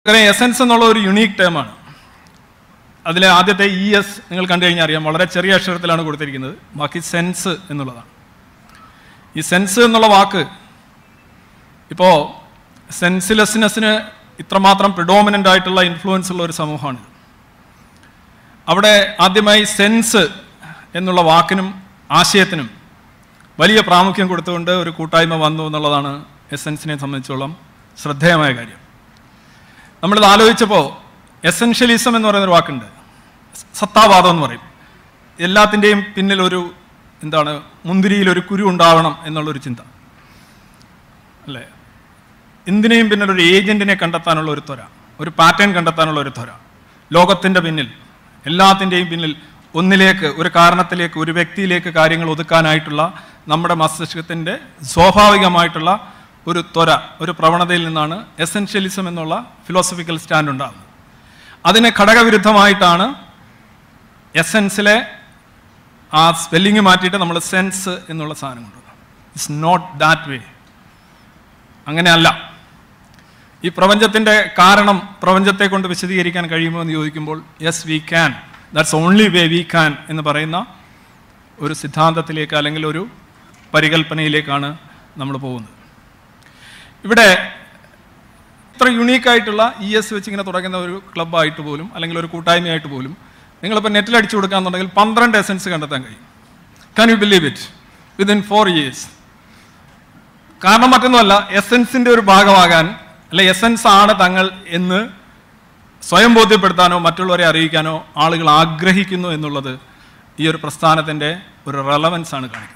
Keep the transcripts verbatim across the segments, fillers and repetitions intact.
esSense എന്നുള്ള ഒരു unique ടേമാണ്. അതിലെ ആദ്യത്തെ ഇ എസ് നിങ്ങൾ കണ്ടു കഴിഞ്ഞാൽ അറിയാം, വളരെ ചെറിയ അക്ഷരത്തിലാണ് കൊടുത്തിരിക്കുന്നത്. ബാക്കി സെൻസ് എന്നുള്ളതാണ്. ഈ സെൻസ് എന്നുള്ള വാക്ക് ഇപ്പോൾ സെൻസിലെസ്നെസ്സിന് ഇത്രമാത്രം പ്രിഡോമിനൻ്റ് ആയിട്ടുള്ള ഇൻഫ്ലുവൻസ് ഉള്ള ഒരു സമൂഹമാണ്. അവിടെ ആദ്യമായി സെൻസ് എന്നുള്ള വാക്കിനും ആശയത്തിനും വലിയ പ്രാമുഖ്യം കൊടുത്തുകൊണ്ട് ഒരു കൂട്ടായ്മ വന്നു എന്നുള്ളതാണ് esSenseനെ സംബന്ധിച്ചോളം ശ്രദ്ധേയമായ കാര്യം. നമ്മളിത് ആലോചിച്ചപ്പോൾ എസെൻഷ്യലിസം എന്ന് പറയുന്നൊരു വാക്കുണ്ട്, സത്താവാദം എന്ന് പറയും. എല്ലാത്തിൻ്റെയും പിന്നിൽ ഒരു എന്താണ്, മുന്തിരിയിൽ ഒരു കുരു ഉണ്ടാവണം എന്നുള്ളൊരു ചിന്ത അല്ലേ. എന്തിനേയും പിന്നിൽ ഒരു ഏജൻറ്റിനെ കണ്ടെത്താനുള്ള ഒരു ത്വര, ഒരു പാറ്റേൺ കണ്ടെത്താനുള്ള ഒരു ത്വര, ലോകത്തിൻ്റെ പിന്നിൽ എല്ലാത്തിൻ്റെയും പിന്നിൽ ഒന്നിലേക്ക്, ഒരു കാരണത്തിലേക്ക്, ഒരു വ്യക്തിയിലേക്ക് കാര്യങ്ങൾ ഒതുക്കാനായിട്ടുള്ള നമ്മുടെ മസ്തിഷ്കത്തിൻ്റെ സ്വാഭാവികമായിട്ടുള്ള ഒരു ത്വര, ഒരു പ്രവണതയിൽ നിന്നാണ് എസെൻഷ്യലിസം എന്നുള്ള ഫിലോസഫിക്കൽ സ്റ്റാൻഡ് ഉണ്ടാകുന്നത്. അതിന് ഘടകവിരുദ്ധമായിട്ടാണ് എസെൻസിലെ ആ സ്പെല്ലിങ് മാറ്റിയിട്ട് നമ്മൾ സെൻസ് എന്നുള്ള സാധനം കൊണ്ടുവന്നത്. It's not that way. അങ്ങനെയല്ല. ഈ പ്രപഞ്ചത്തിൻ്റെ കാരണം പ്രപഞ്ചത്തെ കൊണ്ട് വിശദീകരിക്കാൻ കഴിയുമോ എന്ന് ചോദിക്കുമ്പോൾ yes we can, that's only way we can എന്ന് പറയുന്ന ഒരു സിദ്ധാന്തത്തിലേക്ക് അല്ലെങ്കിൽ ഒരു പരികൽപ്പനയിലേക്കാണ് നമ്മൾ പോകുന്നത്. ഇവിടെ ഇത്ര യുണീക്കായിട്ടുള്ള ഇ എസ് വെച്ച് ഇങ്ങനെ തുടങ്ങുന്ന ഒരു ക്ലബ്ബായിട്ട് പോലും അല്ലെങ്കിൽ ഒരു കൂട്ടായ്മയായിട്ട് പോലും നിങ്ങളിപ്പോൾ നെറ്റിൽ അടിച്ചു കൊടുക്കാന്നുണ്ടെങ്കിൽ പന്ത്രണ്ട് എസെൻസ് കണ്ടെത്താൻ കഴിയും. Can you believe it? Within four years. കാരണം മറ്റൊന്നുമല്ല, എസെൻസിൻ്റെ ഒരു ഭാഗമാകാൻ അല്ലെ എസെൻസ് ആണ് തങ്ങൾ എന്ന് സ്വയം ബോധ്യപ്പെടുത്താനോ മറ്റുള്ളവരെ അറിയിക്കാനോ ആളുകൾ ആഗ്രഹിക്കുന്നു എന്നുള്ളത് ഈ ഒരു പ്രസ്ഥാനത്തിൻ്റെ ഒരു റെലവൻസ് ആണ് കാണിക്കുന്നത്.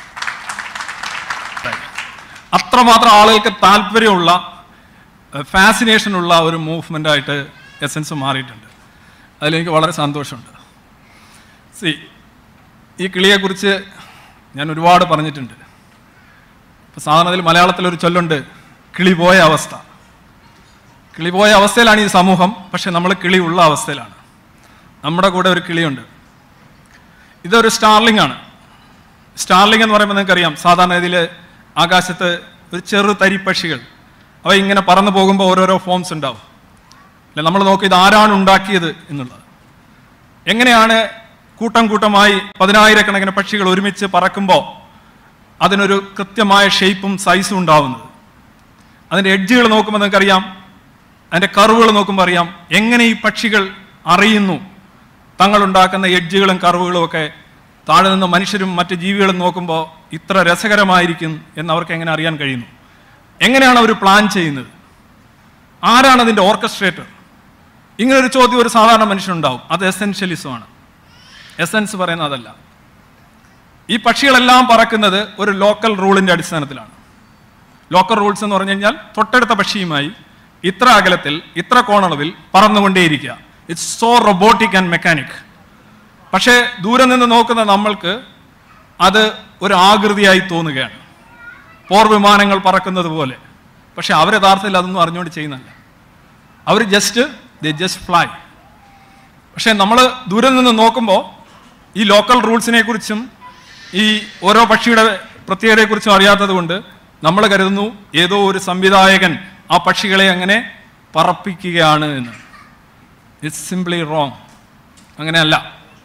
അത്രമാത്രം ആളുകൾക്ക് താല്പര്യമുള്ള, ഫാസിനേഷനുള്ള ഒരു മൂവ്മെൻ്റായിട്ട് എസെൻസ് മാറിയിട്ടുണ്ട്. അതിലെനിക്ക് വളരെ സന്തോഷമുണ്ട്. സി, ഈ കിളിയെക്കുറിച്ച് ഞാൻ ഒരുപാട് പറഞ്ഞിട്ടുണ്ട്. ഇപ്പോൾ സാധാരണത്തിൽ മലയാളത്തിലൊരു ചൊല്ലുണ്ട്, കിളി പോയ അവസ്ഥ. കിളി പോയ അവസ്ഥയിലാണ് ഈ സമൂഹം, പക്ഷെ നമ്മൾ കിളി ഉള്ള അവസ്ഥയിലാണ്. നമ്മുടെ കൂടെ ഒരു കിളിയുണ്ട്. ഇതൊരു സ്റ്റാർലിംഗ് ആണ്. സ്റ്റാർലിംഗ് എന്ന് പറയുമ്പോൾ നിങ്ങൾക്കറിയാം, സാധാരണ ഇതിൽ ആകാശത്ത് ഒരു ചെറു തരിപ്പക്ഷികൾ അവ ഇങ്ങനെ പറന്നു പോകുമ്പോൾ ഓരോരോ ഫോംസ് ഉണ്ടാവും അല്ലെ. നമ്മൾ നോക്കി ഇത് ആരാണ് ഉണ്ടാക്കിയത് എന്നുള്ളത്. എങ്ങനെയാണ് കൂട്ടം കൂട്ടമായി പതിനായിരക്കണക്കിന് പക്ഷികൾ ഒരുമിച്ച് പറക്കുമ്പോൾ അതിനൊരു കൃത്യമായ ഷേപ്പും സൈസും ഉണ്ടാവുന്നത്. അതിൻ്റെ എഡ്ജുകൾ നോക്കുമ്പോൾ നിങ്ങൾക്കറിയാം, അതിൻ്റെ കർവുകൾ നോക്കുമ്പോൾ അറിയാം എങ്ങനെ ഈ പക്ഷികൾ അറിയുന്നു തങ്ങളുണ്ടാക്കുന്ന എഡ്ജുകളും കർവുകളും ഒക്കെ താഴെ നിന്ന് മനുഷ്യരും മറ്റ് ജീവികളും നോക്കുമ്പോൾ ഇത്ര രസകരമായിരിക്കും എന്നവർക്ക് എങ്ങനെ അറിയാൻ കഴിയുന്നു? എങ്ങനെയാണ് അവർ പ്ലാൻ ചെയ്യുന്നത്? ആരാണ് അതിൻ്റെ ഓർക്കസ്ട്രേറ്റർ? ഇങ്ങനൊരു ചോദ്യം ഒരു സാധാരണ മനുഷ്യനുണ്ടാവും. അത് എസെൻഷ്യലിസമാണ്. എസെൻസ് പറയുന്നത് അതല്ല. ഈ പക്ഷികളെല്ലാം പറക്കുന്നത് ഒരു ലോക്കൽ റൂളിൻ്റെ അടിസ്ഥാനത്തിലാണ്. ലോക്കൽ റൂൾസ് എന്ന് പറഞ്ഞു കഴിഞ്ഞാൽ തൊട്ടടുത്ത പക്ഷിയുമായി ഇത്ര അകലത്തിൽ ഇത്ര കോണളവിൽ പറന്നുകൊണ്ടേയിരിക്കുക. It's so robotic and mechanic. പക്ഷേ ദൂരെ നിന്ന് നോക്കുന്ന നമ്മൾക്ക് അത് ഒരു ആകൃതിയായി തോന്നുകയാണ്, പോർ വിമാനങ്ങൾ പറക്കുന്നത് പോലെ. പക്ഷെ അവർ യഥാർത്ഥത്തിൽ അതൊന്നും അറിഞ്ഞുകൊണ്ട് ചെയ്യുന്നതല്ല. അവർ ജസ്റ്റ് ദേ ജസ്റ്റ് ഫ്ലൈ. പക്ഷെ നമ്മൾ ദൂരെ നിന്ന് നോക്കുമ്പോൾ ഈ ലോക്കൽ റൂൾസിനെ കുറിച്ചും ഈ ഓരോ പക്ഷിയുടെ പ്രത്യേകതയെക്കുറിച്ചും അറിയാത്തത് കൊണ്ട് നമ്മൾ കരുതുന്നു ഏതോ ഒരു സംവിധായകൻ ആ പക്ഷികളെ അങ്ങനെ പറപ്പിക്കുകയാണ് എന്ന്. It's simply wrong. അങ്ങനെയല്ല.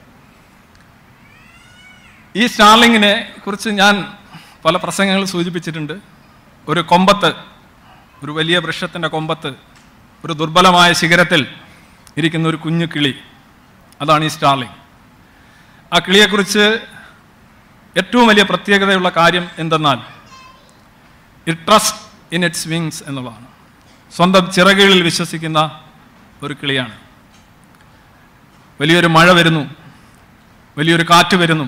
ഈ സ്റ്റാർലിങ്ങിനെ കുറിച്ച് ഞാൻ പല പ്രസംഗങ്ങൾ സൂചിപ്പിച്ചിട്ടുണ്ട്. ഒരു കൊമ്പത്ത്, ഒരു വലിയ വൃക്ഷത്തിൻ്റെ കൊമ്പത്ത്, ഒരു ദുർബലമായ ശിഖരത്തിൽ ഇരിക്കുന്ന ഒരു കുഞ്ഞു കിളി, അതാണ് ഈ സ്റ്റാർലിങ്. ആ കിളിയെക്കുറിച്ച് ഏറ്റവും വലിയ പ്രത്യേകതയുള്ള കാര്യം എന്തെന്നാൽ it trust in its wings എന്നുള്ളതാണ്. സ്വന്തം ചിറകുകളിൽ വിശ്വസിക്കുന്ന ഒരു കിളിയാണ്. വലിയൊരു മഴ വരുന്നു, വലിയൊരു കാറ്റ് വരുന്നു,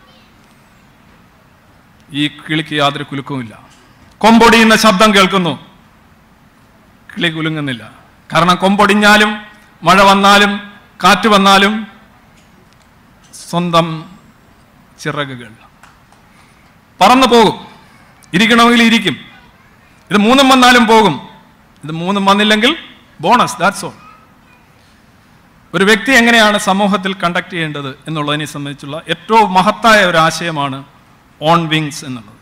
ഈ കിളിക്ക് യാതൊരു കുലുക്കവുമില്ല. കൊമ്പൊടിയുന്ന ശബ്ദം കേൾക്കുന്നു, കിളി കുലുങ്ങുന്നില്ല. കാരണം കൊമ്പൊടിഞ്ഞാലും മഴ വന്നാലും കാറ്റ് വന്നാലും സ്വന്തം ചിറകുകൾ പറന്നു പോകും. ഇരിക്കണമെങ്കിൽ ഇരിക്കും. ഇത് മൂന്നും വന്നാലും പോകും. ഇത് മൂന്നും വന്നില്ലെങ്കിൽ ബോണസ്, ദാറ്റ്സ് ഓൾ. ഒരു വ്യക്തി എങ്ങനെയാണ് സമൂഹത്തിൽ കണ്ടക്ട് ചെയ്യേണ്ടത് എന്നുള്ളതിനെ സംബന്ധിച്ചുള്ള ഏറ്റവും മഹത്തായ ഒരു ആശയമാണ് ഓൺ വിങ്സ് എന്നുള്ളത്.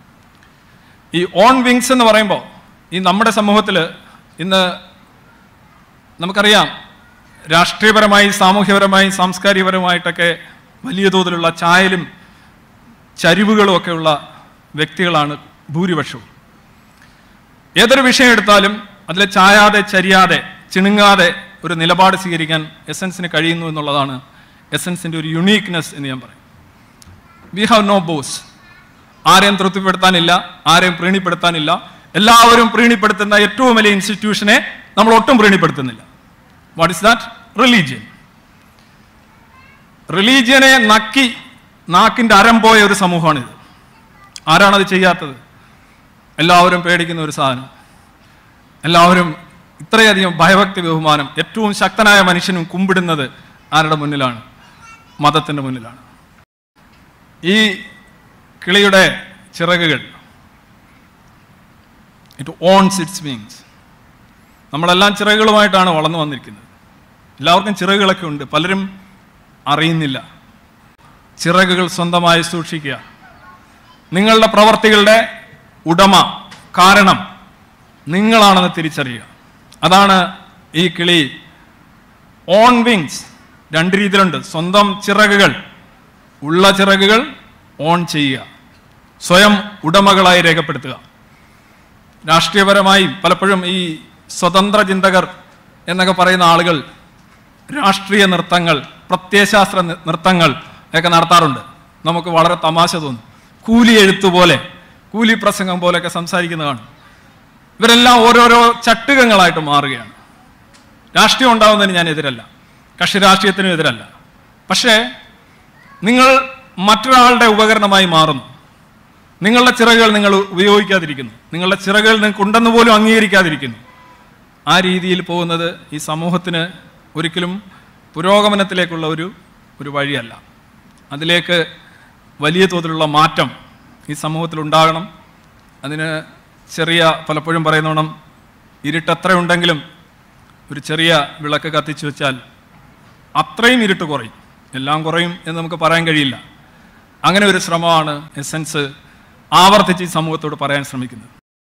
ഈ ഓൺ വിങ്സ് എന്ന് പറയുമ്പോൾ ഈ നമ്മുടെ സമൂഹത്തിൽ ഇന്ന് നമുക്കറിയാം, രാഷ്ട്രീയപരമായി, സാമൂഹ്യപരമായി, സാംസ്കാരികപരമായിട്ടൊക്കെ വലിയ തോതിലുള്ള ചായലും ചരിവുകളും ഒക്കെയുള്ള വ്യക്തികളാണ് ഭൂരിപക്ഷവും. ഏതൊരു വിഷയം എടുത്താലും അതിൽ ചായാതെ, ചരിയാതെ, ചിണുങ്ങാതെ ഒരു നിലപാട് സ്വീകരിക്കാൻ എസെൻസിന് കഴിയുന്നു എന്നുള്ളതാണ് എസെൻസിൻ്റെ ഒരു യുണീക്നെസ് എന്ന് ഞാൻ പറയും. We have no boss. ആരെയും തൃപ്തിപ്പെടുത്താനില്ല, ആരെയും പ്രീണിപ്പെടുത്താനില്ല. എല്ലാവരും പ്രീണിപ്പെടുത്തുന്ന ഏറ്റവും വലിയ ഇൻസ്റ്റിറ്റ്യൂഷനെ നമ്മൾ ഒട്ടും പ്രീണിപ്പെടുത്തുന്നില്ല. What is that? റിലീജിയൻ. റിലീജിയനെ നക്കി നാക്കിൻ്റെ അരം പോയ ഒരു സമൂഹമാണിത്. ആരാണത് ചെയ്യാത്തത്? എല്ലാവരും പേടിക്കുന്ന ഒരു സാധനം, എല്ലാവരും ഇത്രയധികം ഭയഭക്തി ബഹുമാനം, ഏറ്റവും ശക്തനായ മനുഷ്യനും കുമ്പിടുന്നത് ആരുടെ മുന്നിലാണ്? മതത്തിൻ്റെ മുന്നിലാണ്. ഈ കിളിയുടെ ചിറകുകൾ, ഇറ്റ് ഓൺസ് ഇറ്റ്സ് വിങ്സ്. നമ്മളെല്ലാം ചിറകുകളുമായിട്ടാണ് വളർന്നു വന്നിരിക്കുന്നത്. എല്ലാവർക്കും ചിറകുകളൊക്കെ ഉണ്ട്, പലരും അറിയുന്നില്ല. ചിറകുകൾ സ്വന്തമായി സൂക്ഷിക്കുക. നിങ്ങളുടെ പ്രവർത്തികളുടെ ഉടമ, കാരണം നിങ്ങളാണെന്ന് തിരിച്ചറിയുക. അതാണ് ഈ കിളി. ഓൺ വിങ്സ് രണ്ട് രീതിയിലുണ്ട്. സ്വന്തം ചിറകുകൾ, ഉള്ള ചിറകുകൾ ഓൺ ചെയ്യുക, സ്വയം ഉടമകളായി രേഖപ്പെടുത്തുക. രാഷ്ട്രീയപരമായി പലപ്പോഴും ഈ സ്വതന്ത്ര ചിന്തകർ എന്നൊക്കെ പറയുന്ന ആളുകൾ രാഷ്ട്രീയ നൃത്തങ്ങൾ, പ്രത്യയശാസ്ത്ര നൃത്തങ്ങൾ ഒക്കെ നടത്താറുണ്ട്. നമുക്ക് വളരെ തമാശ തോന്നും. കൂലി എഴുത്ത് പോലെ, കൂലി പ്രസംഗം പോലെയൊക്കെ സംസാരിക്കുന്നതാണ്. ഇവരെല്ലാം ഓരോരോ ചട്ടുകങ്ങളായിട്ട് മാറുകയാണ്. രാഷ്ട്രീയം ഉണ്ടാവുന്നതിന് ഞാൻ എതിരല്ല, കക്ഷി രാഷ്ട്രീയത്തിനും എതിരല്ല. പക്ഷേ നിങ്ങൾ മറ്റൊരാളുടെ ഉപകരണമായി മാറുന്നു. നിങ്ങളുടെ ചിറകുകൾ നിങ്ങൾ ഉപയോഗിക്കാതിരിക്കുന്നു, നിങ്ങളുടെ ചിറകുകൾ നിങ്ങൾക്ക് ഉണ്ടെന്ന് പോലും അംഗീകരിക്കാതിരിക്കുന്നു. ആ രീതിയിൽ പോകുന്നത് ഈ സമൂഹത്തിന് ഒരിക്കലും പുരോഗമനത്തിലേക്കുള്ള ഒരു ഒരു വഴിയല്ല. അതിലേക്ക് വലിയ തോതിലുള്ള മാറ്റം ഈ സമൂഹത്തിൽ ഉണ്ടാകണം. അതിന് ചെറിയ, പലപ്പോഴും പറയുന്നോണം, ഇരുട്ടെത്ര ഉണ്ടെങ്കിലും ഒരു ചെറിയ വിളക്ക് കത്തിച്ചു വെച്ചാൽ അത്രയും ഇരുട്ട് കുറയും. എല്ലാം കുറയും എന്ന് നമുക്ക് പറയാൻ കഴിയില്ല. അങ്ങനെ ഒരു ശ്രമമാണ് എസെൻസ് ആവർത്തിച്ച് ഈ സമൂഹത്തോട് പറയാൻ ശ്രമിക്കുന്നത്.